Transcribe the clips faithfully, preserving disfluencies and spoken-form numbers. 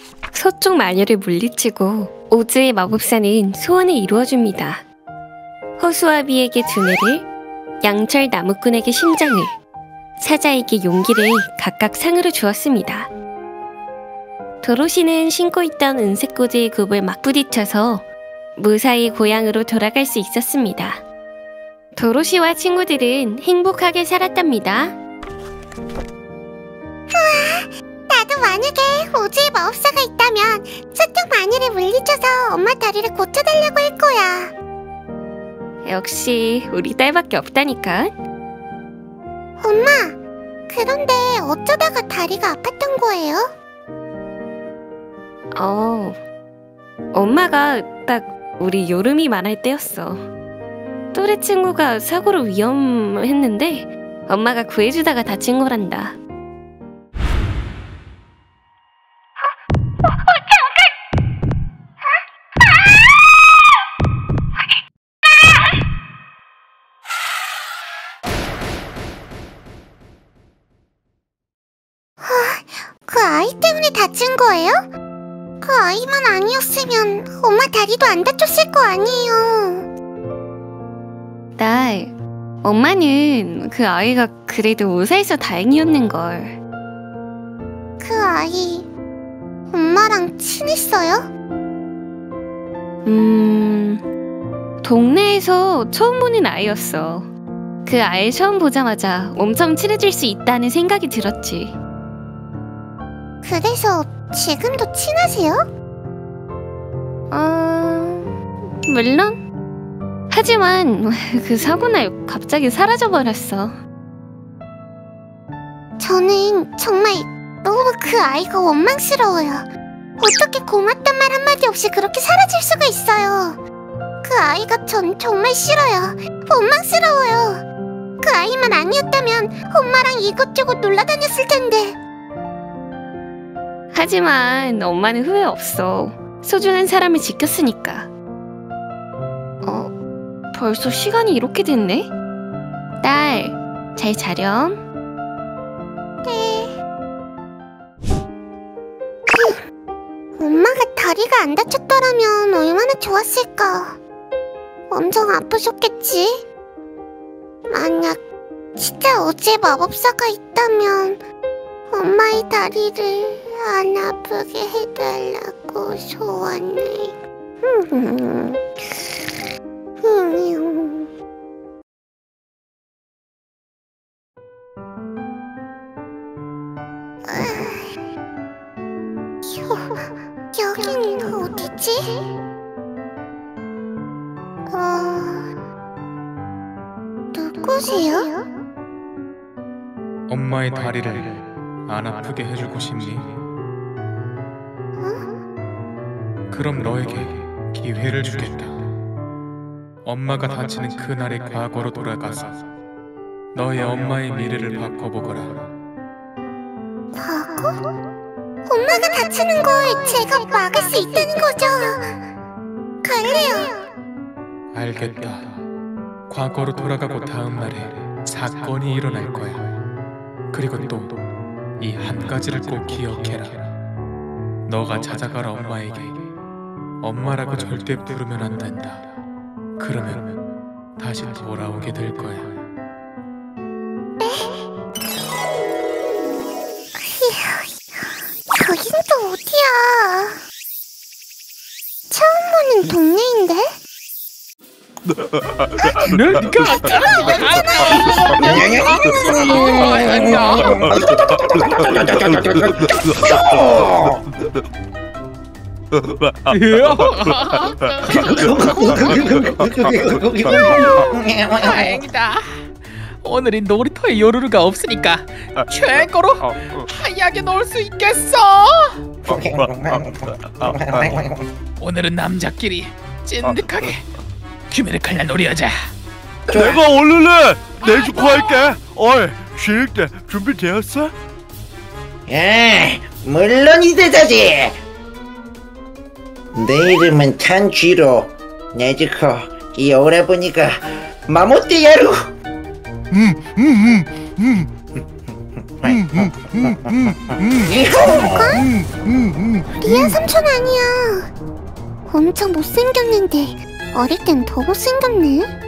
서쪽 마녀를 물리치고 오즈의 마법사는 소원을 이루어줍니다. 허수아비에게 두뇌를, 양철 나무꾼에게 심장을, 사자에게 용기를 각각 상으로 주었습니다. 도로시는 신고 있던 은색 고지의 굽을 막 부딪혀서 무사히 고향으로 돌아갈 수 있었습니다. 도로시와 친구들은 행복하게 살았답니다. 우와, 나도 만약에 오즈의 마법사가 있다면 서쪽 마녀를 물리쳐서 엄마 다리를 고쳐달라고 할 거야. 역시 우리 딸밖에 없다니까. 엄마, 그런데 어쩌다가 다리가 아팠던 거예요? 어, 엄마가 딱 우리 요름이 말할 때였어. 또래 친구가 사고로 위험했는데 엄마가 구해주다가 다친 거란다. 그 아이 때문에 다친 거예요? 그 아이만 아니었으면 엄마 다리도 안 다쳤을 거 아니에요. 딸, 엄마는 그 아이가 그래도 무사해서 다행이었는걸. 그 아이 엄마랑 친했어요? 음... 동네에서 처음 보는 아이였어. 그 아이 처음 보자마자 엄청 친해질 수 있다는 생각이 들었지. 그래서 지금도 친하세요? 어... 물론. 하지만 그 사고날 갑자기 사라져버렸어. 저는 정말 너무 그 아이가 원망스러워요. 어떻게 고맙단 말 한마디 없이 그렇게 사라질 수가 있어요. 그 아이가 전 정말 싫어요. 원망스러워요. 그 아이만 아니었다면 엄마랑 이것저것 놀러다녔을 텐데. 하지만 엄마는 후회 없어. 소중한 사람을 지켰으니까. 어, 벌써 시간이 이렇게 됐네? 딸, 잘 자렴. 네. 엄마가 다리가 안 다쳤더라면 얼마나 좋았을까. 엄청 아프셨겠지? 만약 진짜 오즈의 마법사가 있다면 엄마의 다리를 안 아프게 해달라고 소원을. 여긴 어디지? 어... 누구세요? 엄마의 다리를 안 아프게 해주고 싶니? 어? 그럼 너에게 기회를 주겠다. 엄마가 다치는 그날의 과거로 돌아가서 너의 엄마의 미래를 바꿔보거라. 과거? 엄마가 다치는 걸 제가 막을 수 있다는 거죠? 갈래요. 알겠다. 과거로 돌아가고 다음 날에 사건이 일어날 거야. 그리고 또 이 한 가지를 꼭 기억해라. 너가 찾아갈 엄마에게 엄마라고 절대 부르면 안 된다. 그러면 다시 돌아오게 될 거야. 네? 여긴 또 어디야? 처음 보는 동네인데? 내가 다행이다. 오늘은 놀이터에 요루루가 없으니까 최고로 하얗게 놀 수 있겠어. 오늘은 남자끼리 찐득하게 귀멸의 칼날 놀이하자. 내가 오늘래 내 축구할게. 어이, 쉴 때 준비되었어? 예, 물론이되다지. 내 이름은 탄쥐로. 네즈코 이 오라버니가 마모떼야루. 음, 음, 음, 음. 리아 삼촌 아니야. 엄청 못생겼는데 어릴 땐 더 못생겼네.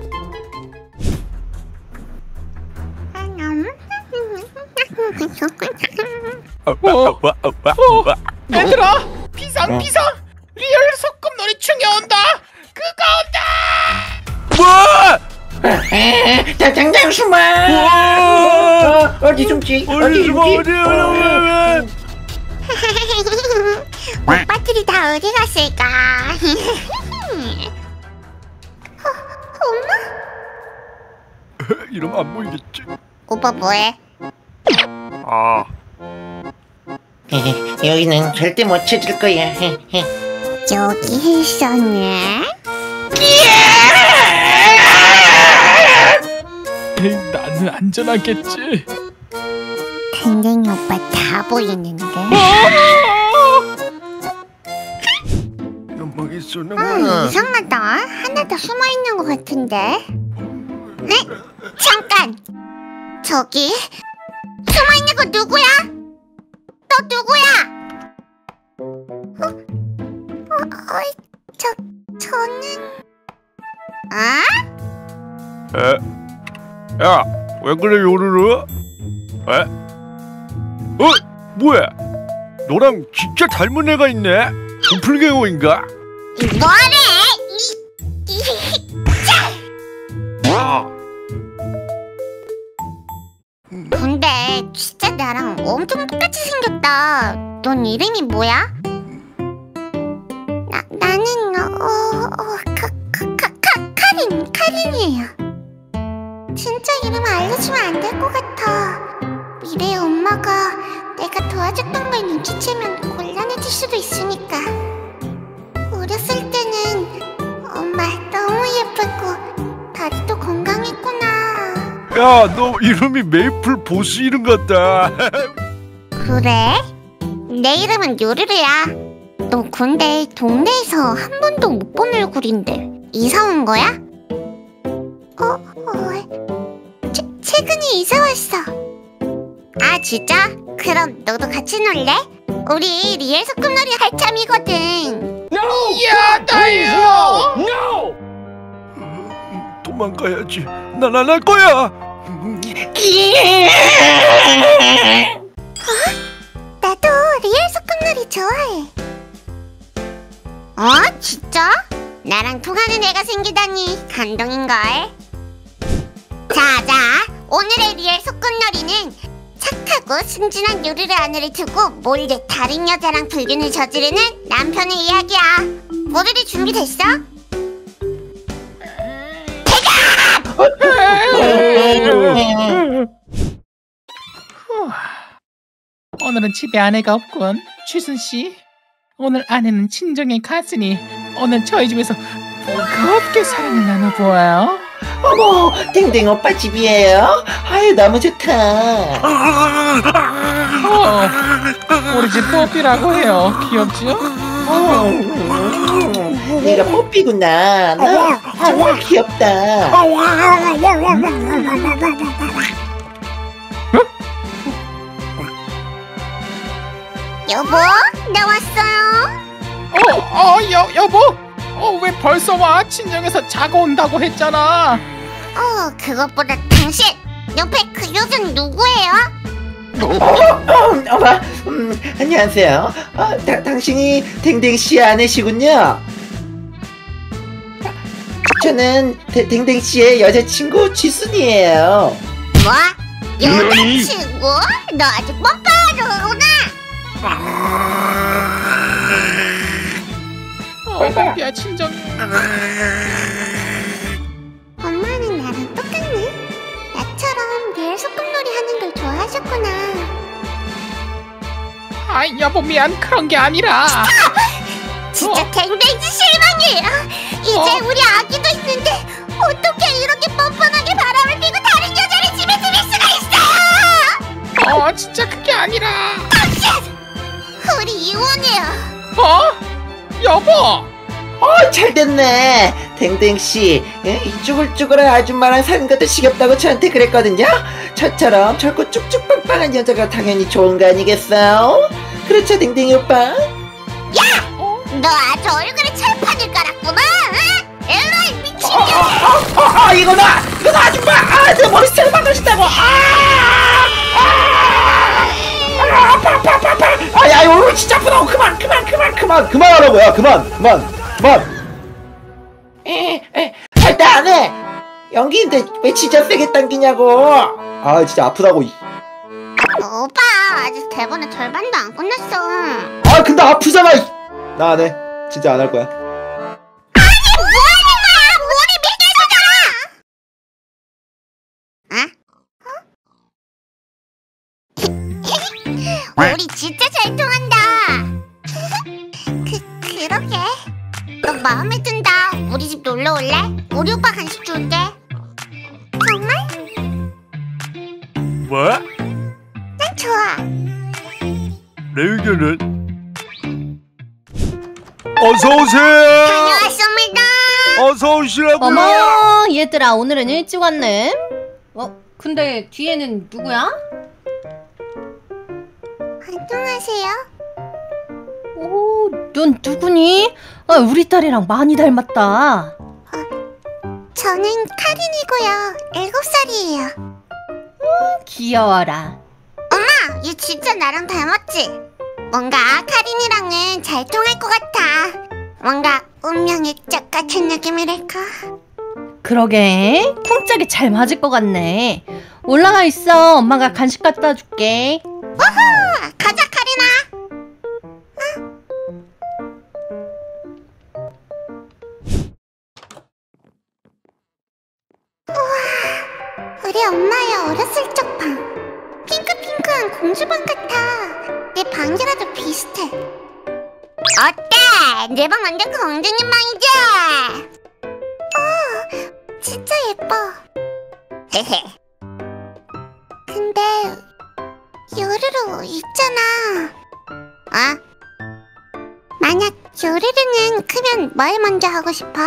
어, 얘들아, 비상 비상! 리얼 소꿉놀이 충이 온다. 그거 온다. 뭐? 자, 당장 숨어. 어, 어디 숨지? 어디 숨지? 오빠들이 다 어디 갔을까? 어, 엄마? 이러면 안 보이겠지? 오빠 뭐해? 아, 여기는 절대 못 찾을 거야. 여기 있었네. 에이, 나는 안전하겠지. 댕댕이 오빠 다 보이는데. 연막했어, 어, 나. 이상하다. 하나 더 숨어 있는 것 같은데. 네? 잠깐. 저기 숨어 있는 거 누구야? 너 누구야? 어? 어, 어, 저 저는 아? 에? 야, 왜 그래 요르르? 에? 어? 뭐야? 너랑 진짜 닮은 애가 있네? 도플갱어인가? 뭐래? 이, 이, 짜! 아, 근데 진짜 나랑 엄청 똑같이 생겼다. 넌 이름이 뭐야? 나 나는 어어카카카 카린 카린이에요. 진짜 이름 알려주면 안 될 것 같아. 미래의 엄마가 내가 도와줬던 걸 눈치채면 곤란해질 수도 있으니까. 어렸을 때는 엄마 너무 예쁘고 다리도 건강했구나. 야, 너 이름이 메이플 보스 이름 같다. 그래? 내 이름은 요르르야. 너 근데 동네에서 한 번도 못 본 얼굴인데 이사 온 거야? 어? 어? 최, 최근에 이사 왔어. 아 진짜? 그럼 너도 같이 놀래? 우리 리얼 소꿉놀이 할 참이거든. 야, 나요. 도망가야지. 난 안 할 거야. 나도 리얼 소꿉놀이 좋아해. 어? 진짜? 나랑 통하는 애가 생기다니 감동인걸. 자자, 오늘의 리얼 소꿉놀이는 착하고 순진한 요르르 아내를 두고 몰래 다른 여자랑 불륜을 저지르는 남편의 이야기야. 모두들 준비됐어? 오늘은 집에 아내가 없군. 취순 씨, 오늘 아내는 친정에 갔으니 오늘 저희 집에서 뜨겁게 사랑을 나눠보아요. 어머, 댕댕 오빠 집이에요? 아유, 너무 좋다. 어, 우리 집 뽀삐라고 해요. 귀엽지요? 어, 내가 뽀삐구나. 나 정말 귀엽다. 여보, 나 왔어요. 어, 어, 여, 여보? 어, 왜 벌써 와? 친정에서 자고 온다고 했잖아. 어, 그것보다 당신 옆에 그 여자는 누구예요? 어, 어머, 음, 안녕하세요. 어, 다, 당신이 댕댕 씨 아내시군요. 저는 대, 댕댕 씨의 여자친구 지순이에요. 뭐? 여자친구? 너 아직 뻔뻔하구나. 어, 뽀삐야, 친정. 엄마는 나랑 똑같네. 나처럼 리얼 소꿉놀이 하는 걸 좋아하셨구나. 아, 여보 미안. 그런 게 아니라. 진짜 어? 댕댕이 실망이에요. 이제 어? 우리 아기도 있는데 어떻게 이렇게 뻔뻔하게 바람을 피고 다른 여자를 집에 들일 수가 있어요? 어, 진짜 그게 아니라. 당신! 우리 이혼해요. 어? 여보! 어, 잘됐네. 댕댕씨, 이 쭈글쭈글한 아줌마랑 사는 것도 지겹다고 저한테 그랬거든요. 저처럼 젊고 쭉쭉 빵빵한 여자가 당연히 좋은 거 아니겠어요? 그렇죠, 댕댕이 오빠? 야! 너 아주 얼굴에 철판을 깔았구나. 응? 일로와 이 미친 어, 어, 어, 어, 어, 이거 나! 이거 나 아줌마! 아, 내 머리 스타일 바꿔준다고! 아! 아! 아, 아파, 아파, 아파, 아파! 아, 야, 이거 진짜 아프다고! 그만, 그만, 그만, 그만! 그만하라고. 야 그만 그만 그만. 에, 에, 절대 안 해! 연기인데 왜 진짜 세게 당기냐고! 아 진짜 아프다고. 오빠 아직 대본의 절반도 안 끝났어. 아 근데 아프잖아. 나 안 해. 진짜 안 할 거야. 뭐하는 거야? 머리 밀대주잖아. 어? 우리 진짜 잘 통한다. 그 그러게. 너 마음에 든다. 우리 집 놀러 올래? 우리 오빠 간식 줄게. 정말? 뭐? 난 좋아. 내 의견은 어서 오세요. 다녀왔습니다. 어서 오시라고요. 어머, 얘들아, 오늘은 일찍 왔네. 어, 근데 뒤에는 누구야? 안녕하세요. 오, 넌 누구니? 아, 우리 딸이랑 많이 닮았다. 저는 카린이고요. 일곱 살이에요. 귀여워라. 엄마, 얘 진짜 나랑 닮았지? 뭔가 카린이랑은 잘 통할 것 같아. 뭔가 운명의 짝 같은 느낌이랄까? 그러게, 쿵짝이 잘 맞을 것 같네. 올라가 있어. 엄마가 간식 갖다 줄게. 우후! 가자, 카린아! 우와, 우리 엄마의 어렸을 적 방. 핑크핑크한 공주방 같아. 내 방이라도 비슷해. 어때? 내 방 완전 공주님 방이지? 어, 진짜 예뻐. 헤헤. 근데 요루루 있잖아. 어? 만약 요루루는 크면 뭘 먼저 하고 싶어?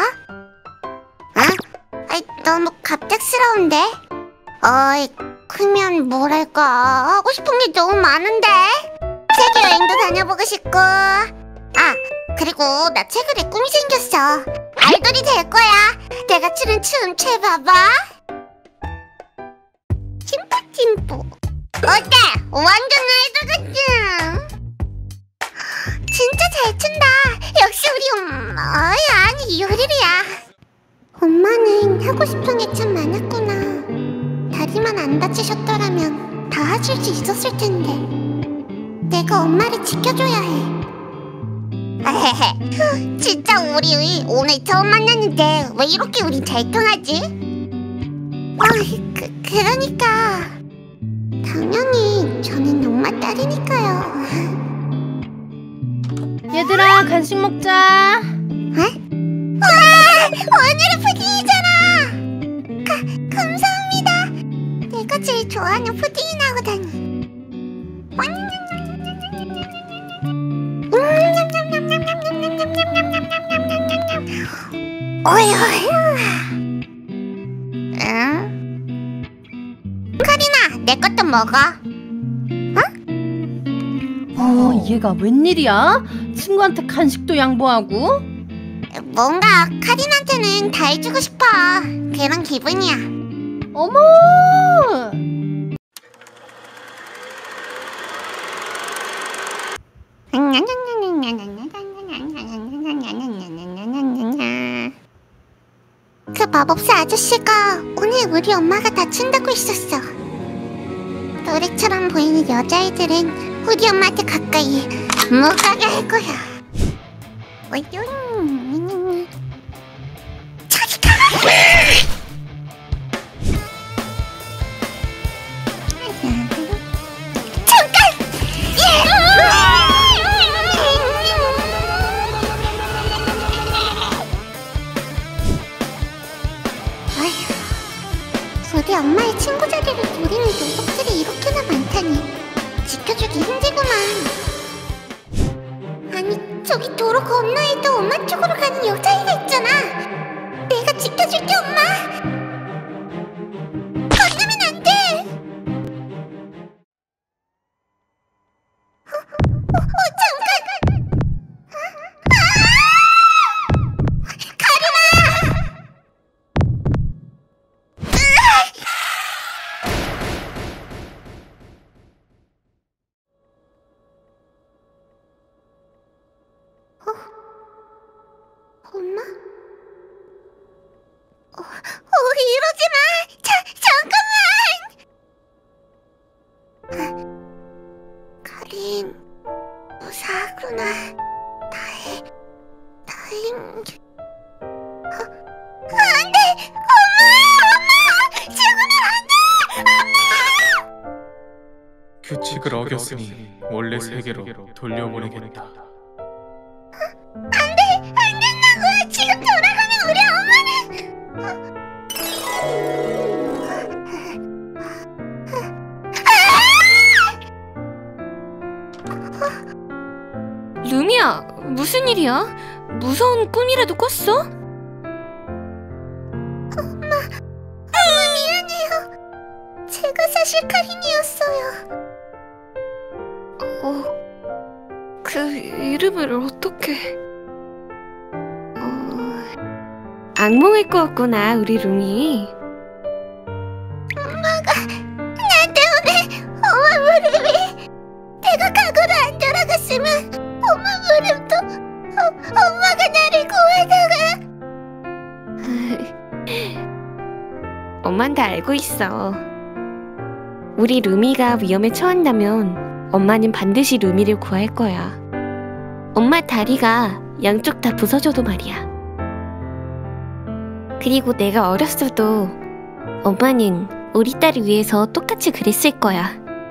어? 아이, 너무 갑작스러운데? 어이, 크면 뭘 할까? 하고 싶은 게 너무 많은데? 세계 여행도 다녀보고 싶고. 아, 그리고 나 최근에 꿈이 생겼어. 아이돌이 될 거야. 내가 추는 춤 춰봐봐. 찜뿌찜뿌. 어때? 완전 아이돌 같지? 진짜 잘 춘다. 역시 우리 엄마. 어이, 아니 요리리야. 엄마는 하고 싶은 게 참 많았구나. 다리만 안 다치셨더라면 다 하실 수 있었을 텐데. 내가 엄마를 지켜줘야 해. 아헤헤. 진짜 우리 오늘 처음 만났는데 왜 이렇게 우리 잘 통하지? 아, 그, 그러니까 당연히 저는 엄마 딸이니까요. 얘들아, 간식 먹자. 에? 와! 오늘은 푸딩이잖아! 가, 감사합니다. 내가 제일 좋아하는 푸딩이 나오다니. 어휴. 응? 카리나, 내 것도 먹어. 어, 얘가 웬일이야? 친구한테 간식도 양보하고? 뭔가 카린한테는 다 해주고 싶어. 그런 기분이야. 어머! 그 마법사 아저씨가 오늘 우리 엄마가 다친다고 했었어. 노래처럼 보이는 여자애들은 우리 엄마한테 가까이 못 가게 할 거야. 저리 가! 잠깐! 어휴, 우리 엄마의 친구 자리를 노리는 녀석들이 이렇게나 많다니 지켜주기 힘들구만. 아니, 저 저기 도로 건너에 또 엄마 쪽으로 가는 여자애가 있잖아. 내가 지켜줄게, 엄마. 건너면 안 돼. 어, 어, 어 잠깐. 엄마? 어, 어 이러지 마! 자, 잠깐만! 카린, 무사하구나. 다행, 다행. 어, 안 돼! 엄마! 엄마! 죽으면 안 돼! 엄마! 규칙을 어겼으니 원래 세계로 돌려보내겠다. 안 돼! 안 된다고! 지금 돌아가면 우리 엄마는... 루미야, 무슨 일이야? 무서운 꿈이라도 꿨어? 엄마, 엄마 미안해요. 제가 사실 카린이었어요. 어, 그 이름을 어떻게... 어... 악몽을 꾸었구나, 우리 루미. 엄마가 나 때문에 엄마 무릎이... 내가 과거로 안 돌아갔으면 엄마 무릎도 어, 엄마가 나를 구하다가... 엄만 다 알고 있어. 우리 루미가 위험에 처한다면 엄마는 반드시 루미를 구할 거야. 엄마 다리가 양쪽 다 부서져도 말이야. 그리고 내가 어렸어도 엄마는 우리 딸을 위해서 똑같이 그랬을 거야.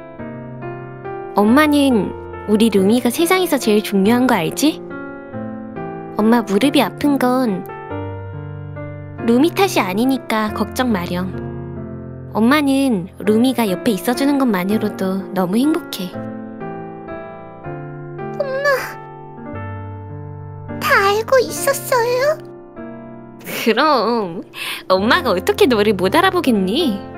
엄마는 우리 루미가 세상에서 제일 중요한 거 알지? 엄마 무릎이 아픈 건 루미 탓이 아니니까 걱정 마렴. 엄마는 루미가 옆에 있어주는 것만으로도 너무 행복해. 다 알고 있었어요? 그럼 엄마가 어떻게 너를 못 알아보겠니?